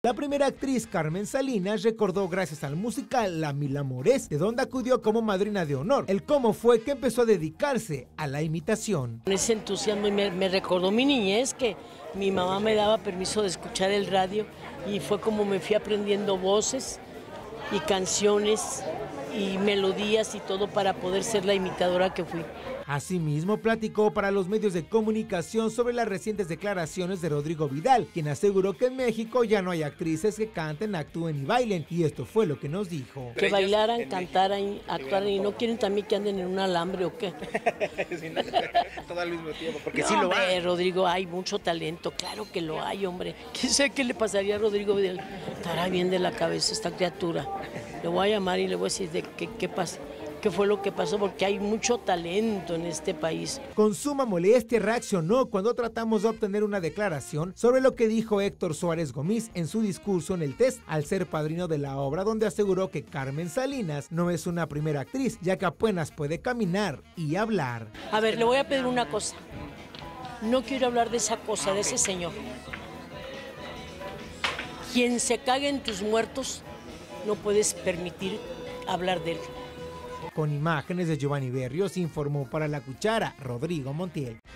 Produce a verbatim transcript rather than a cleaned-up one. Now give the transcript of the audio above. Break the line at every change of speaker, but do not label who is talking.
La primera actriz, Carmen Salinas, recordó gracias al musical La Mil Amores, de donde acudió como madrina de honor, el cómo fue que empezó a dedicarse a la imitación.
Ese entusiasmo me, me recordó mi niñez, que mi mamá me daba permiso de escuchar el radio y fue como me fui aprendiendo voces y canciones y melodías y todo para poder ser la imitadora que fui.
Asimismo, platicó para los medios de comunicación sobre las recientes declaraciones de Rodrigo Vidal, quien aseguró que en México ya no hay actrices que canten, actúen y bailen, y esto fue lo que nos dijo.
Que bailaran, cantaran, actuaran y no quieren también que anden en un alambre o qué.
Todo al mismo tiempo, porque
no,
sí lo
hombre,
hay.
Rodrigo, hay mucho talento, claro que lo hay, hombre. ¿Quién sabe qué le pasaría a Rodrigo Vidal? Estará bien de la cabeza esta criatura. Le voy a llamar y le voy a decir de qué, qué pasa. ¿Qué fue lo que pasó? Porque hay mucho talento en este país.
Con suma molestia reaccionó cuando tratamos de obtener una declaración sobre lo que dijo Héctor Suárez Gómez en su discurso en el T E S al ser padrino de la obra, donde aseguró que Carmen Salinas no es una primera actriz, ya que apenas puede caminar y hablar.
A ver, le voy a pedir una cosa. No quiero hablar de esa cosa, de ese señor. Quien se cague en tus muertos, no puedes permitir hablar de él.
Con imágenes de Giovanni Berrios, informó para La Cuchara Rodrigo Montiel.